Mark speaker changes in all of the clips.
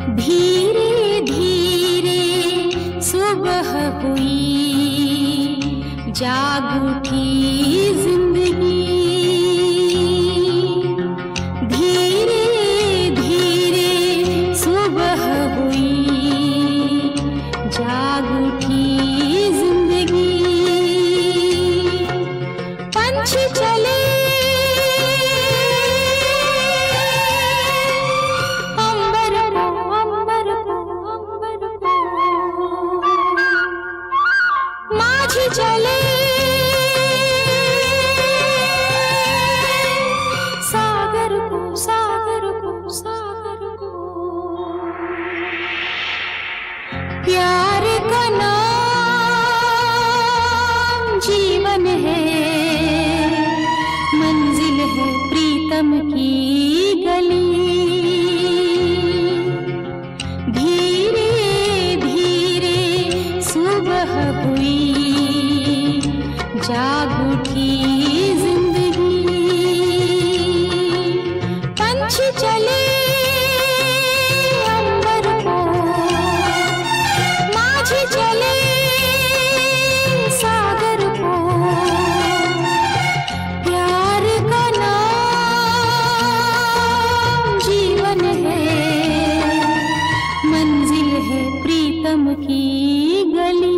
Speaker 1: धीरे धीरे सुबह हुई, जाग उठी जिंदगी। धीरे धीरे सुबह हुई, जाग उठी जिंदगी। पंछी चले चले सागर को सागर को सागर को। प्यार का नाम जीवन है, मंजिल है प्रीतम की गली। धीरे धीरे सुबह हुई, जाग उठी जिंदगी। पंछी चले अंबर को, माझी चले सागर को। प्यार का नाम जीवन है, मंजिल है प्रीतम की गली।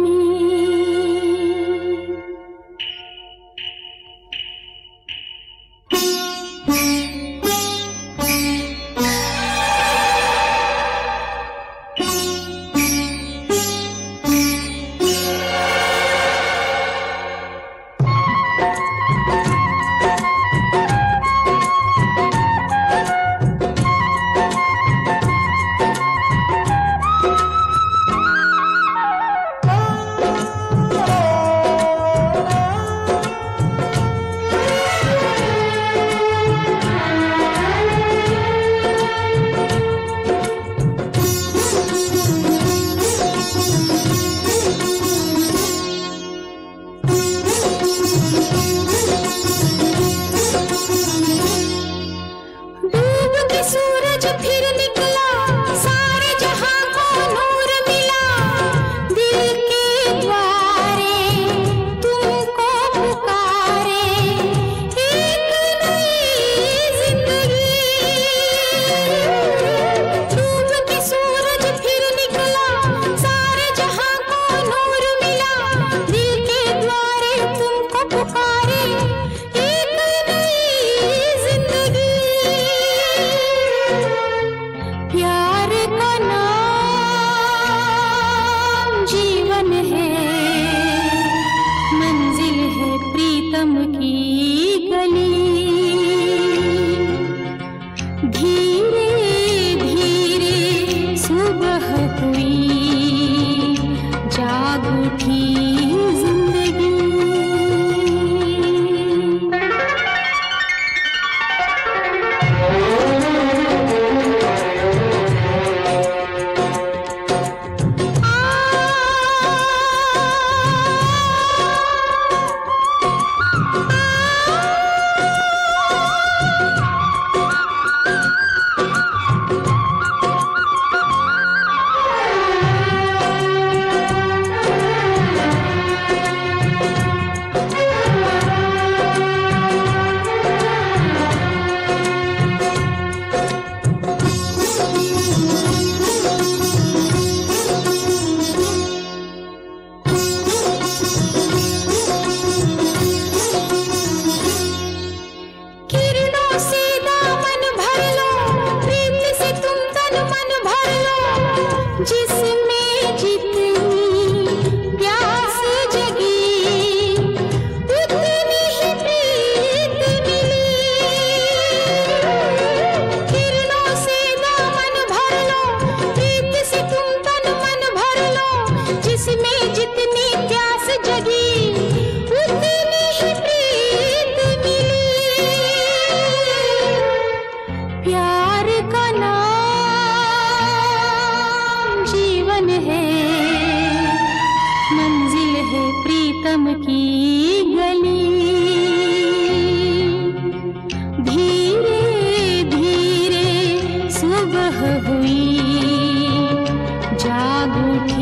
Speaker 1: सूरज फिर निकला, सारे जहां को नूर मिला। दिल के द्वारे तुमको पुकारे, एक नई जिंदगी। डूब के सूरज फिर निकला, सारे जहां को नूर मिला। दिल के द्वारे तुमको पुकारे, एक नई जिंदगी। प्यार का नाम जीवन है, मंजिल है प्रीतम की गली। धीरे धीरे सुबह हुई, जाग उठी जिंदगी। जिसमें जितनी प्यास जगी, उतनी ही प्रीत मिली। किरणों से दामन भर लो, प्रीत से तुम तन मन भर लो। जिसमें जितनी प्यास जगी, उतनी ही प्रीत मिली। प्यार का नाम जीवन है, मंजिल है प्रीतम की गली। धीरे धीरे सुबह हुई, जाग उठी।